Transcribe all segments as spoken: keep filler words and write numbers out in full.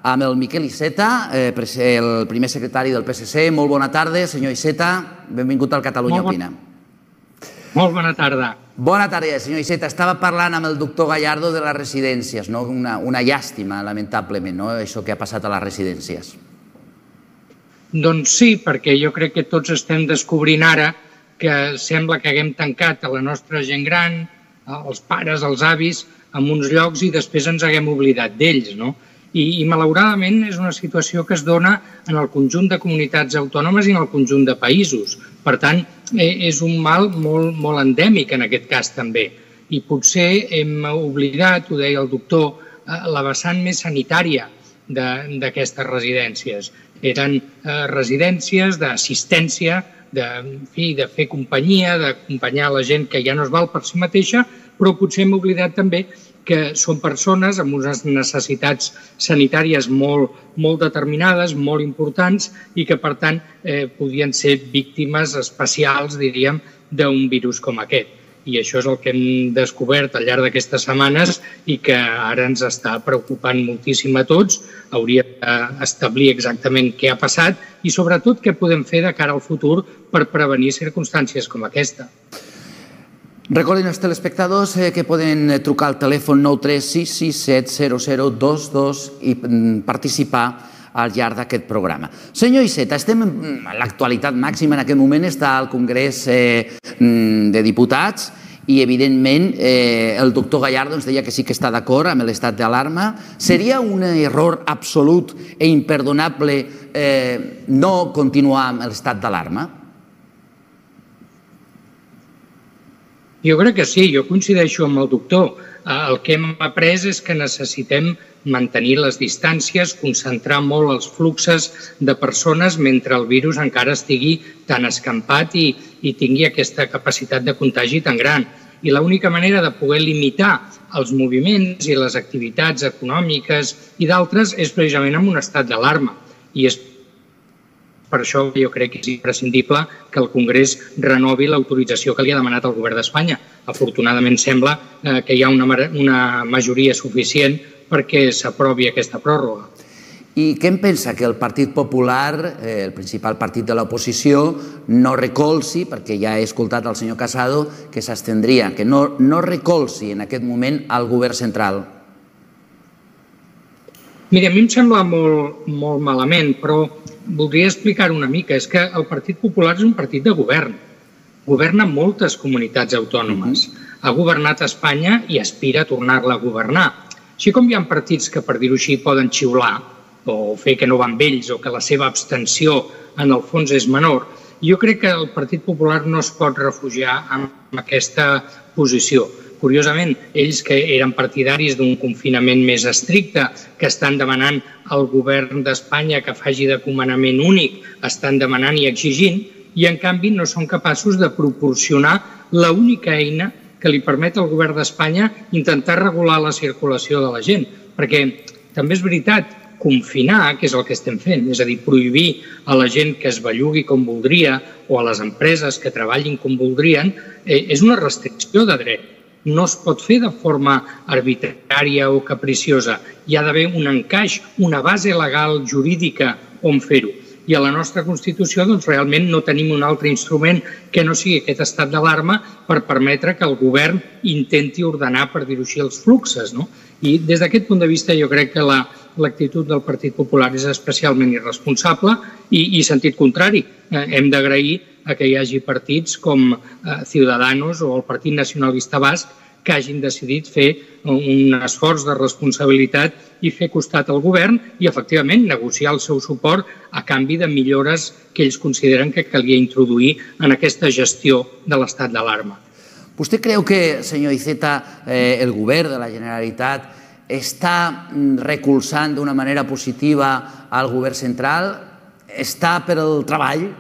amb el Miquel Iceta, el primer secretari del P S C. Molt bona tarda, senyor Iceta. Benvingut al Catalunya Opina. Molt bona tarda. Bona tarda, senyor Iceta. Estava parlant amb el doctor Gallardo de les residències. Una llàstima, lamentablement, això que ha passat a les residències. Doncs sí, perquè jo crec que tots estem descobrint ara que sembla que haguem tancat a la nostra gent gran, els pares, els avis, en uns llocs i després ens haguem oblidat d'ells, no? I, malauradament, és una situació que es dona en el conjunt de comunitats autònomes i en el conjunt de països. Per tant, és un mal molt, molt endèmic en aquest cas també. I potser hem oblidat, ho deia el doctor, la vessant més sanitària d'aquestes residències. Eren residències d'assistència, de fer companyia, d'acompanyar la gent que ja no es val per si mateixa, però potser hem oblidat també que són persones amb unes necessitats sanitàries molt determinades, molt importants, i que, per tant, podien ser víctimes especials, diríem, d'un virus com aquest. I això és el que hem descobert al llarg d'aquestes setmanes i que ara ens està preocupant moltíssim a tots. Hauríem d'establir exactament què ha passat i, sobretot, què podem fer de cara al futur per prevenir circumstàncies com aquesta. Recordin als telespectadors que poden trucar al telèfon nou tres sis sis set zero zero dos dos i participar al llarg d'aquest programa. Senyor Iceta, estem en l'actualitat màxima. En aquest moment està al Congrés de Diputats i, evidentment, el doctor Gallardo ens deia que sí que està d'acord amb l'estat d'alarma. Seria un error absolut i imperdonable no continuar amb l'estat d'alarma? Jo crec que sí, jo coincideixo amb el doctor. El que hem après és que necessitem mantenir les distàncies, concentrar molt els fluxos de persones mentre el virus encara estigui tan escampat i tingui aquesta capacitat de contagi tan gran. I l'única manera de poder limitar els moviments i les activitats econòmiques i d'altres és precisament amb un estat d'alarma. I és per això jo crec que és imprescindible que el Congrés renovi l'autorització que li ha demanat el govern d'Espanya. Afortunadament sembla que hi ha una majoria suficient perquè s'aprovi aquesta pròrroga. I què en pensa que el Partit Popular, el principal partit de l'oposició, no recolzi, perquè ja he escoltat al senyor Casado que s'abstindria, que no recolzi en aquest moment al govern central? Mira, a mi em sembla molt malament, però voldria explicar una mica. És que el Partit Popular és un partit de govern. Governa moltes comunitats autònomes. Ha governat Espanya i aspira a tornar-la a governar. Així com hi ha partits que, per dir-ho així, poden xiular o fer que no van amb ells o que la seva abstenció en el fons és menor, jo crec que el Partit Popular no es pot refugiar en aquesta posició. Curiosament, ells que eren partidaris d'un confinament més estricte, que estan demanant al govern d'Espanya que faci de comandament únic, estan demanant i exigint, i en canvi no són capaços de proporcionar l'única eina que li permet al govern d'Espanya intentar regular la circulació de la gent. Perquè també és veritat, confinar, que és el que estem fent, és a dir, prohibir a la gent que es bellugui com voldria o a les empreses que treballin com voldrien, és una restricció de dret. No es pot fer de forma arbitrària o capriciosa. Hi ha d'haver un encaix, una base legal jurídica on fer-ho. I a la nostra Constitució realment no tenim un altre instrument que no sigui aquest estat d'alarma per permetre que el govern intenti ordenar, per dir-ho així, els fluxos. I des d'aquest punt de vista jo crec que l'actitud del Partit Popular és especialment irresponsable i sentit contrari. Hem d'agrair que hi hagi partits com Ciudadanos o el Partit Nacionalista Basc que hagin decidit fer un esforç de responsabilitat i fer costat al govern i, efectivament, negociar el seu suport a canvi de millores que ells consideren que calia introduir en aquesta gestió de l'estat d'alarma. Vostè creu que, senyor Iceta, el govern de la Generalitat està recolzant d'una manera positiva al govern central? Està per al treball?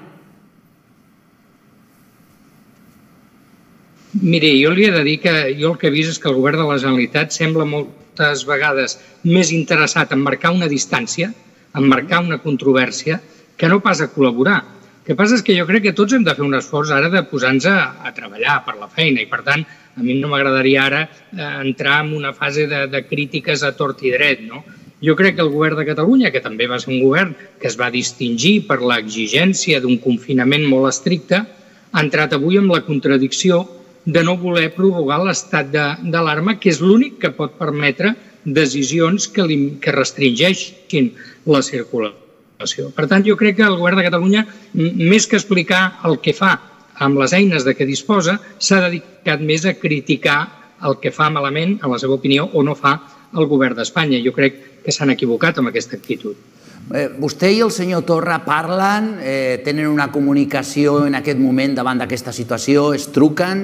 Miri, jo li he de dir que jo el que he vist és que el govern de la Generalitat sembla moltes vegades més interessat en marcar una distància, en marcar una controvèrsia, que no pas a col·laborar. El que passa és que jo crec que tots hem de fer un esforç ara de posar-nos a treballar per la feina i, per tant, a mi no m'agradaria ara entrar en una fase de crítiques a tort i dret, no? Jo crec que el govern de Catalunya, que també va ser un govern que es va distingir per l'exigència d'un confinament molt estricte, ha entrat avui amb la contradicció de no voler prorrogar l'estat d'alarma, que és l'únic que pot permetre decisions que, li, que restringeixin la circulació. Per tant, jo crec que el govern de Catalunya, més que explicar el que fa amb les eines de què disposa, s'ha dedicat més a criticar el que fa malament, en la seva opinió, o no fa el govern d'Espanya. Jo crec que s'han equivocat amb aquesta actitud. Eh, vostè i el senyor Torra parlen, eh, tenen una comunicació en aquest moment davant d'aquesta situació, es truquen?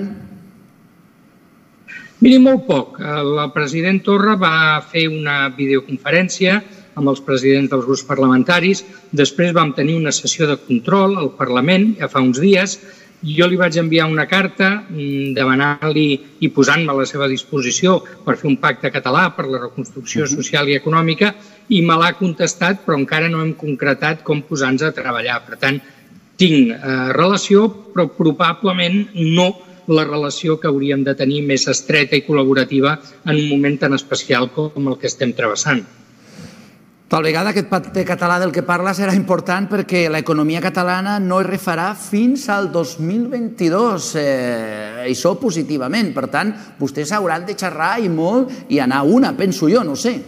Miri, molt poc. El president Torra va fer una videoconferència amb els presidents dels grups parlamentaris, després vam tenir una sessió de control al Parlament, ja fa uns dies. Jo li vaig enviar una carta demanant-li i posant-me a la seva disposició per fer un pacte català per la reconstrucció social i econòmica i me l'ha contestat, però encara no hem concretat com posar-nos a treballar. Per tant, tinc relació, però probablement no la relació que hauríem de tenir més estreta i col·laborativa en un moment tan especial com el que estem travessant. Tal vegada aquest pacte català del que parla serà important perquè l'economia catalana no es refarà fins al dos mil vint-i-dos, eh, això positivament. Per tant, vostès hauran de xerrar i molt i anar a una, penso jo, no sé.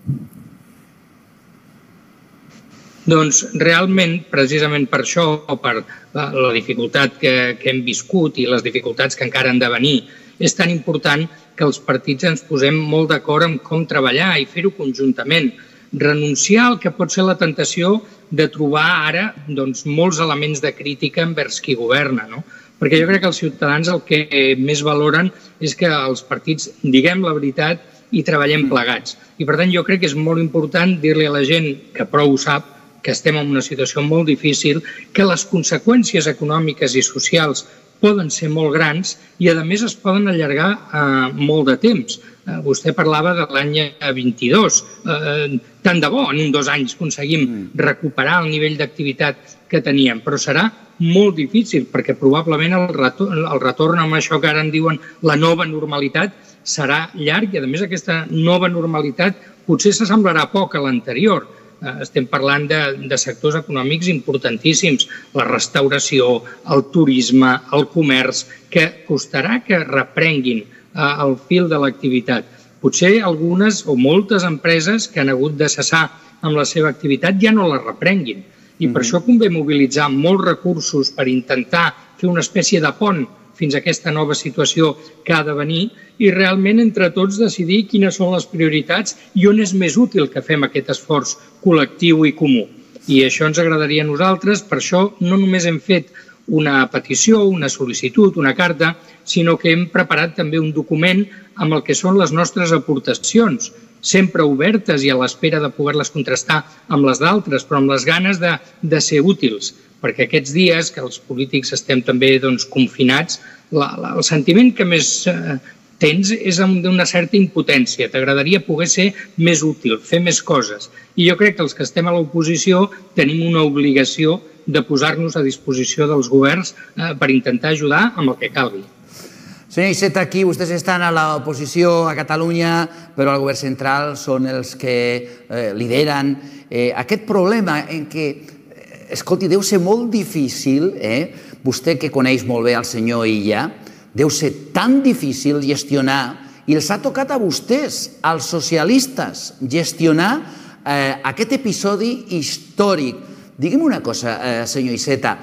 Doncs realment, precisament per això, o per la dificultat que, que hem viscut i les dificultats que encara han de venir, és tan important que els partits ens posem molt d'acord en com treballar i fer-ho conjuntament. Renunciar al que pot ser la tentació de trobar ara doncs, molts elements de crítica envers qui governa, no? Perquè jo crec que els ciutadans el que més valoren és que els partits diguem la veritat i treballem plegats. I per tant jo crec que és molt important dir-li a la gent que prou ho sap, que estem en una situació molt difícil, que les conseqüències econòmiques i socials poden ser molt grans i, a més, es poden allargar eh, molt de temps. Eh, vostè parlava de l'any vint-i-dos. Eh, tant de bo, en un dos anys aconseguim recuperar el nivell d'activitat que teníem, però serà molt difícil perquè probablement el retorn, el retorn amb això que ara en diuen la nova normalitat serà llarg i, a més, aquesta nova normalitat potser s'assemblarà poc a l'anterior. Estem parlant de, de sectors econòmics importantíssims, la restauració, el turisme, el comerç, que costarà que reprenguin eh, el fil de l'activitat. Potser algunes o moltes empreses que han hagut de cessar amb la seva activitat ja no la reprenguin. I per això convé mobilitzar molts recursos per intentar fer una espècie de pont fins a aquesta nova situació que ha de venir i realment entre tots decidir quines són les prioritats i on és més útil que fem aquest esforç col·lectiu i comú. I això ens agradaria a nosaltres, per això no només hem fet una petició, una sol·licitud, una carta, sinó que hem preparat també un document amb el que són les nostres aportacions, sempre obertes i a l'espera de poder-les contrastar amb les d'altres, però amb les ganes de, de ser útils, perquè aquests dies que els polítics estem també doncs, confinats, la, la, el sentiment que més eh, tens és d'una certa impotència. T'agradaria poder ser més útil, fer més coses. I jo crec que els que estem a l'oposició tenim una obligació de posar-nos a disposició dels governs eh, per intentar ajudar amb el que calgui. Senyor Iceta, aquí vostès estan a l'oposició a Catalunya, però al govern central són els que eh, lideren eh, aquest problema en què, escolti, deu ser molt difícil, eh, vostè que coneix molt bé el senyor Illa, deu ser tan difícil gestionar, i els ha tocat a vostès, als socialistes, gestionar eh, aquest episodi històric. Digui'm una cosa, eh, senyor Iceta,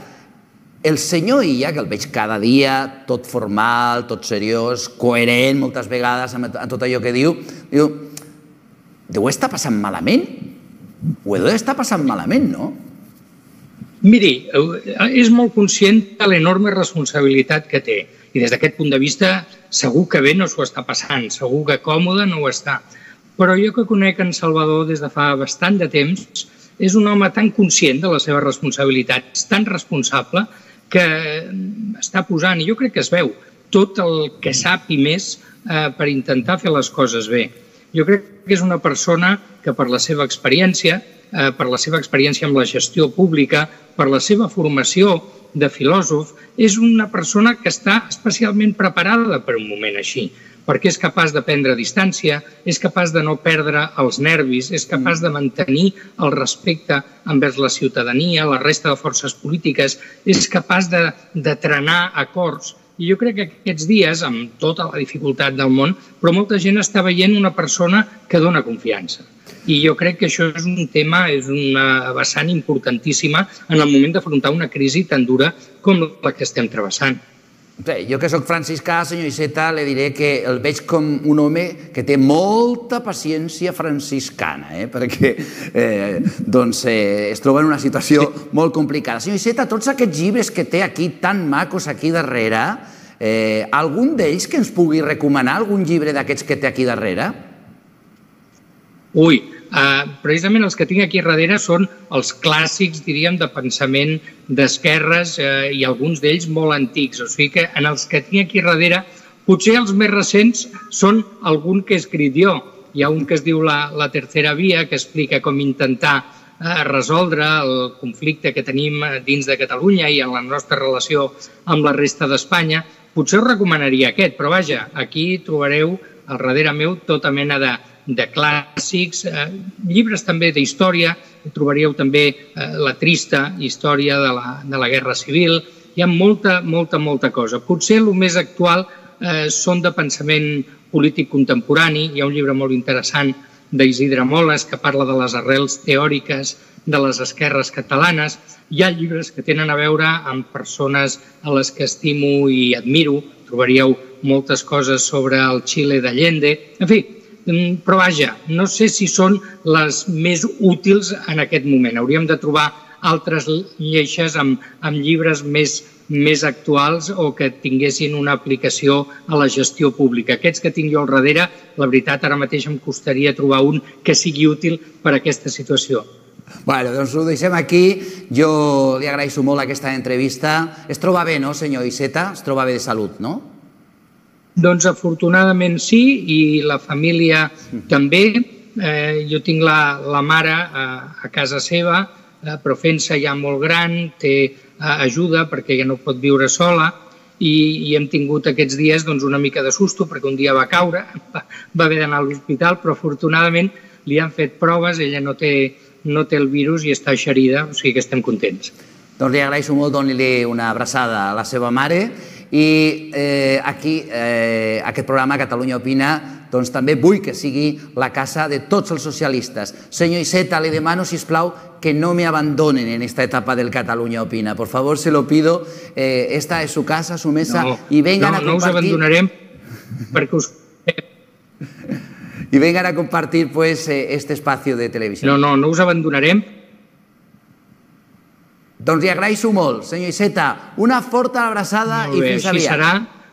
el senyor Illa, que el veig cada dia, tot formal, tot seriós, coherent moltes vegades amb tot allò que diu, diu, deu estar passant malament? Ho deu estar passant malament, no? Miri, és molt conscient de l'enorme responsabilitat que té i des d'aquest punt de vista segur que bé no s'ho està passant, segur que còmode no ho està. Però jo que conec en Salvador des de fa bastant de temps, és un home tan conscient de la seva responsabilitat, tan responsable, que està posant, i jo crec que es veu, tot el que sap i més eh, per intentar fer les coses bé. Jo crec que és una persona que per la seva experiència, eh, per la seva experiència amb la gestió pública, per la seva formació de filòsof, és una persona que està especialment preparada per un moment així, perquè és capaç de prendre distància, és capaç de no perdre els nervis, és capaç de mantenir el respecte envers la ciutadania, la resta de forces polítiques, és capaç de, de trenar acords. I jo crec que aquests dies, amb tota la dificultat del món, però molta gent està veient una persona que dona confiança. I jo crec que això és un tema, és una vessant importantíssima en el moment d'afrontar una crisi tan dura com la que estem travessant. Bé, jo que soc franciscà, senyor Iceta, li diré que el veig com un home que té molta paciència franciscana, eh? perquè eh, doncs, eh, es troba en una situació sí. molt complicada. Senyor Iceta, tots aquests llibres que té aquí, tan macos aquí darrere, eh, algun d'ells que ens pugui recomanar, algun llibre d'aquests que té aquí darrere? Ui, Uh, precisament els que tinc aquí darrere són els clàssics, diríem, de pensament d'esquerres uh, i alguns d'ells molt antics. O sigui que en els que tinc aquí darrere, potser els més recents són algun que he escrit jo. Hi ha un que es diu La, la tercera via, que explica com intentar uh, resoldre el conflicte que tenim dins de Catalunya i en la nostra relació amb la resta d'Espanya. Potser us recomanaria aquest, però vaja, aquí trobareu al darrere meu tota mena de de clàssics, eh, llibres també d'història, trobaríeu també eh, la trista història de la, de la Guerra Civil, hi ha molta, molta, molta cosa. Potser el més actual eh, són de pensament polític contemporani, hi ha un llibre molt interessant d'Isidre Moles que parla de les arrels teòriques de les esquerres catalanes, hi ha llibres que tenen a veure amb persones a les que estimo i admiro, trobaríeu moltes coses sobre el Xile d'Allende, en fi, però vaja, no sé si són les més útils en aquest moment. Hauríem de trobar altres lleixes amb, amb llibres més, més actuals o que tinguessin una aplicació a la gestió pública. Aquests que tinc jo al darrere, la veritat, ara mateix em costaria trobar un que sigui útil per a aquesta situació. Bueno, doncs ho deixem aquí. Jo li agraeixo molt aquesta entrevista. Es troba bé, no, senyor Iceta? Es troba bé de salut, no? Doncs afortunadament sí, i la família també. Eh, jo tinc la, la mare a, a casa seva, eh, però fent-se ja molt gran, té eh, ajuda perquè ja no pot viure sola i, i hem tingut aquests dies doncs, una mica de susto perquè un dia va caure, va, va haver d'anar a l'hospital, però afortunadament li han fet proves, ella no té, no té el virus i està eixerida, o sigui que estem contents. Doncs li agraeixo molt, doni-li una abraçada a la seva mare. I eh, aquí, eh, aquest programa, Catalunya Opina, doncs també vull que sigui la casa de tots els socialistes. Senyor Iceta, le demano, sisplau, que no me abandonen en esta etapa del Catalunya Opina. Por favor, se lo pido. Eh, esta es su casa, su mesa, no, y vengan no, a compartir... No us abandonarem perquè us... y vengan a compartir pues, eh, este espacio de televisión. No, no, no us abandonarem. Doncs li agraeixo molt, senyor Iceta. Una forta abraçada i fins aviat. Molt bé, així serà.